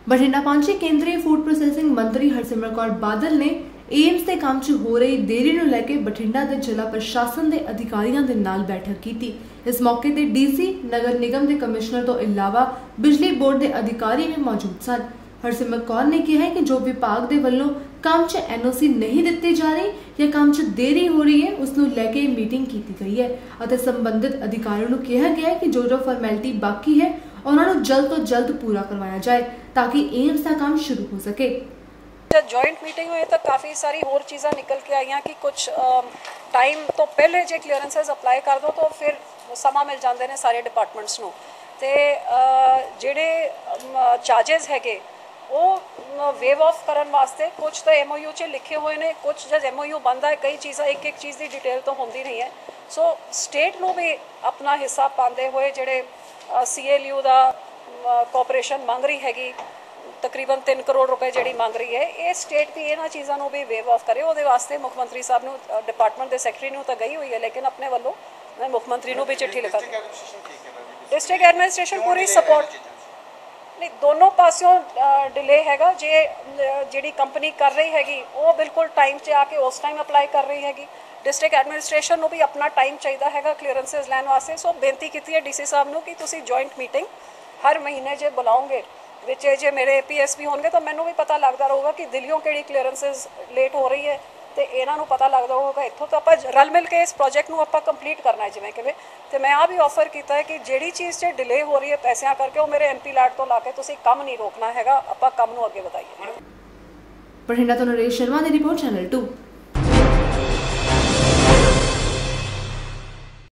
बठिंडा पहुंचे केंद्रीय food processing मंत्री हरसिमरत कौर बादल ने एम्स के काम च हो रही देरी नूं लैके बठिंडा के जिला प्रशासन के अधिकारियों के नाल बैठक की। इस मौके ते डीसी नगर निगम के कमिश्नर तो इलावा बिजली बोर्ड के अधिकारी भी मौजूद सन। हरसिमरत कौर ने कहा कि जो विभाग के वल्लों काम च NOC नहीं दिते जा रही या काम च देरी हो रही है उसनूं लैके मीटिंग की गई है और संबंधित अधिकारियों को कहा गया है कि जो फॉर्मैलिटी बाकी है उन्होंने जल्द तो जल्द पूरा करवाया जाए ताकि एम्स का काम शुरू हो सके। जॉइंट मीटिंग हुई तो काफ़ी सारी होर चीज़ा निकल के आई कि कुछ टाइम तो पहले जो क्लीयरेंसेस अप्लाई कर दो तो फिर समा मिल जाते हैं सारे डिपार्टमेंट्स नूं ते जिहड़े चार्जेस हैगे वो वेव ऑफ करन वास्ते कुछ तो MOU च लिखे हुए ने, कुछ जब MOU बनता है कई चीज़ा एक एक चीज़ की डिटेल तो होंदी नहीं है। सो स्टेट नूं भी अपना हिस्सा पाते हुए जिहड़े CLU का कॉपरेशन मांग रही हैगी तकरीबन 3 करोड़ रुपए जी मांग रही है, ये स्टेट भी इन्होंने चीज़ों को भी वेव ऑफ करे। वो वास्ते मुख्यमंत्री साहब ने डिपार्टमेंट के सैकटरी तो गई हुई है लेकिन अपने वालों मैं मुख्यमंत्री को भी चिट्ठी लिखा। डिस्ट्रिक्ट एडमिनिस्ट्रेशन पूरी सपोर्ट नहीं, दोनों पासों डिले हैगा। जी कंपनी कर रही हैगी वो बिल्कुल टाइम से आके उस टाइम अप्लाई कर रही हैगी। डिस्ट्रिक्ट एडमिनिस्ट्रेशन को भी अपना टाइम चाहिए हैगा क्लीयरेंसेस लैन वास्ते। सो बेनती की है DC साहब ने कि तुसी जॉइंट मीटिंग हर महीने जो बुलाओगे विच जे मेरे APS भी होंगे तो मैनू भी पता लगता रहेगा कि दिल्लियों केड़ी क्लीयरेंसेस लेट हो रही है तो इन्हों पता लगता होगा इत्थों तो आप रल मिल के इस प्रोजेक्ट को आप कंप्लीट करना है जिमें कि तो मैं आ भी ऑफर किया है कि जिहड़ी चीज़ से डिले हो रही है पैसों करके वो मेरे MP लैट तो ला के तुसीं काम नहीं रोकना हैगा, आप काम नूं अगे वधाइए। बठिंडा तो नरेश शर्मा की रिपोर्ट, चैनल 2।